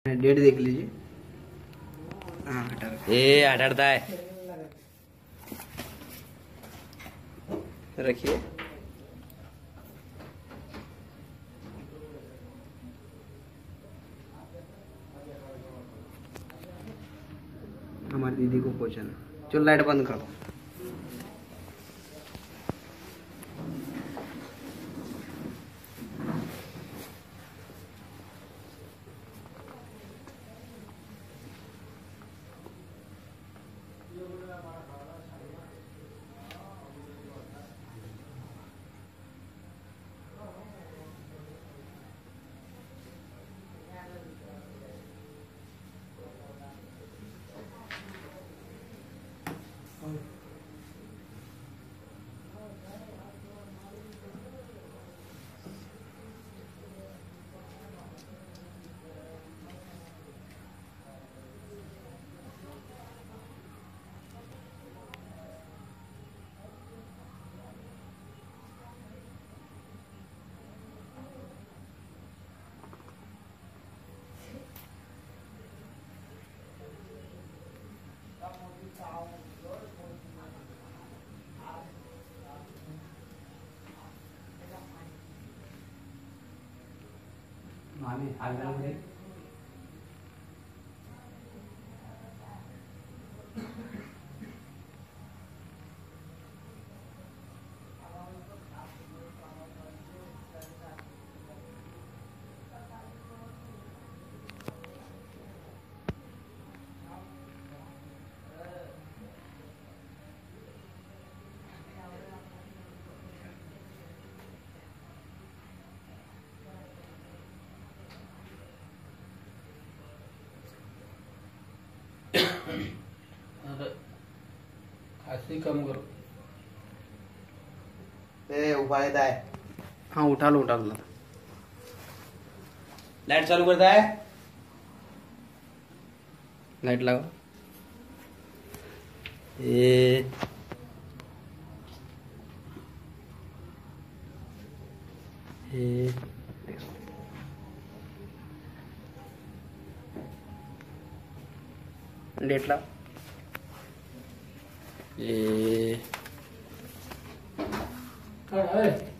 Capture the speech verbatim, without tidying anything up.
Date देख लीजिए। हाँ हटा ये हटाता है, रखिए। हमारी दीदी को पहुंचाना। चलो लाइट बंद करो। मामी आगे खांसी कम करो। ए उपाय है। हाँ उठा लो उठा लो। लाइट चालू करता है, लाइट लगाओ। ये ये डेट ला। ये